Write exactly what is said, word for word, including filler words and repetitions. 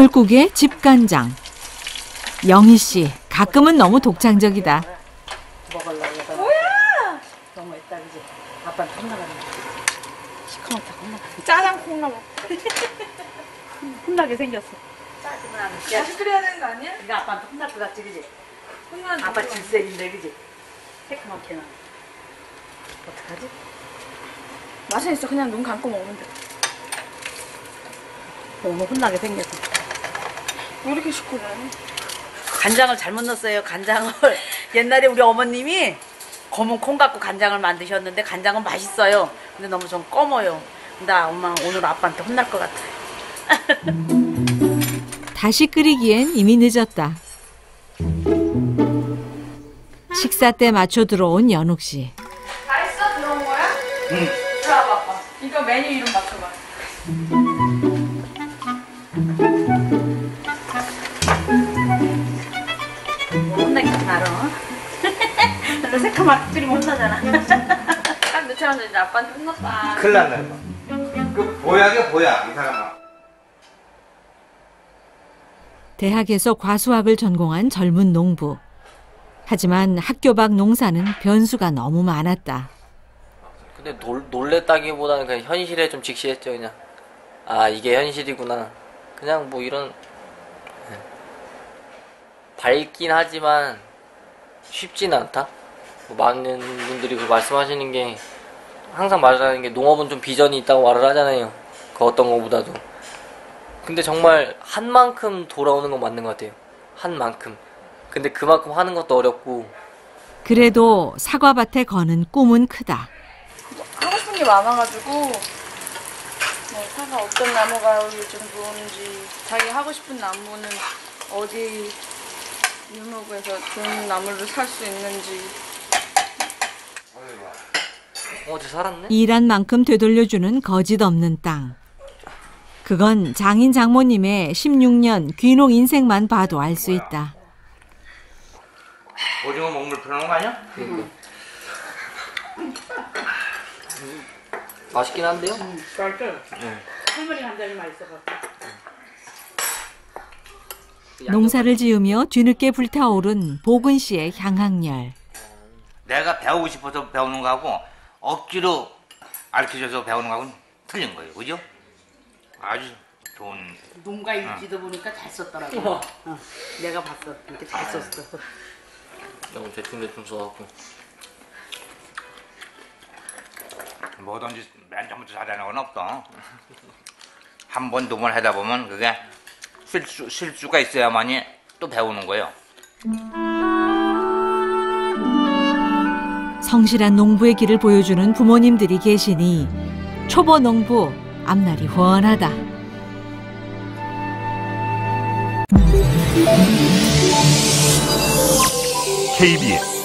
해물국에 집간장. 영희 씨, 가끔은 너무 독창적이다. 먹으려고. 뭐야? 너무 했다, 그지? 아빠는 혼나가네. 시커멓다, 혼나가. 짜장 콩나물. 혼나게 생겼어. 짜증은 안 나. 다시 끓여야 되는 거 아니야? 네가 아빠한테 혼날 것 같지, 그지? 혼나는 아빠 질색인데, 그지? 새까맣게 나. 어떡하지? 맛은 있어. 그냥 눈 감고 먹으면 돼. 너무 혼나게 생겼어. 왜 이렇게 시끄러워? 간장을 잘못 넣었어요. 간장을 옛날에 우리 어머님이 검은 콩 갖고 간장을 만드셨는데 간장은 맛있어요. 근데 너무 좀 검어요. 나 엄마 오늘 아빠한테 혼날 것 같아. 다시 끓이기엔 이미 늦었다. 식사 때 맞춰 들어온 연욱 씨. 다 했어? 들어온 거야? 응. 들어와봐, 아빠. 이거 메뉴 이름 맞춰봐. 혼나겠지 나로. 너 새까맣게 끓이면 혼나잖아. 딱 넣자마자 이제 아빠한테 혼났다. 큰일 났네. 이거. 그 보약이야 보약 이 사람아. 대학에서 과수학을 전공한 젊은 농부. 하지만 학교 밖 농사는 변수가 너무 많았다. 근데 놀, 놀랬다기보다는 그냥 현실에 좀 직시했죠. 그냥 아 이게 현실이구나. 그냥 뭐 이런 밝긴 하지만 쉽진 않다. 뭐 많은 분들이 그 말씀하시는 게 항상 말하는 게 농업은 좀 비전이 있다고 말을 하잖아요. 그 어떤 거보다도. 근데 정말 한 만큼 돌아오는 건 맞는 것 같아요. 한 만큼. 근데 그만큼 하는 것도 어렵고. 그래도 사과밭에 거는 꿈은 크다. 하고 싶은 게 많아가지고 뭐 사과 어떤 나무가 요즘 좋은지 자기 하고 싶은 나무는 어디 유목에서 좋은 나무를 살 수 있는지. 어, 저 살았네? 일한 만큼 되돌려주는 거짓 없는 땅. 그건 장인 장모님의 십육 년 귀농 인생만 봐도 알 수 있다. 오징어 먹물 풀어놓은 거 아니야? 응. 맛있긴 한데요? 응, 맛있어. 응. 할머니 간장이 맛있어갖고. 농사를 지으며 뒤늦게 불타오른 보근 씨의 향학열. 내가 배우고 싶어서 배우는 거하고 억지로 가르쳐줘서 배우는 거하고는 틀린 거예요, 그죠? 아주 좋은. 농가 일지도 보니까 잘 썼더라고. 어. 어. 내가 봤어. 이렇게 잘 썼어. 너무 대충대충 써갖고. 뭐든지 맨 처음부터 잘하는 건 없어. 한 번, 두 번 하다 보면 그게 실수, 실수가 있어야만이 또 배우는 거예요. 성실한 농부의 길을 보여주는 부모님들이 계시니 초보 농부 앞날이 훤하다. 케이비에스